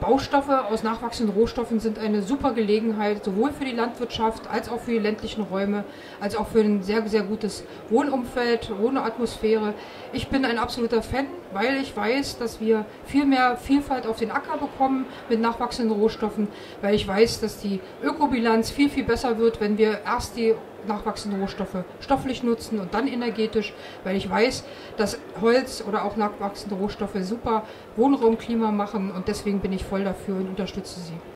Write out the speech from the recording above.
Baustoffe aus nachwachsenden Rohstoffen sind eine super Gelegenheit, sowohl für die Landwirtschaft als auch für die ländlichen Räume, als auch für ein sehr, sehr gutes Wohnumfeld, Wohnatmosphäre. Ich bin ein absoluter Fan, weil ich weiß, dass wir viel mehr Vielfalt auf den Acker bekommen mit nachwachsenden Rohstoffen, weil ich weiß, dass die Ökobilanz viel, viel besser wird, wenn wir erst die nachwachsenden Rohstoffe stofflich nutzen und dann energetisch, weil ich weiß, dass Holz oder auch nachwachsende Rohstoffe super Wohnraumklima machen und deswegen bin ich voll dafür und unterstütze sie.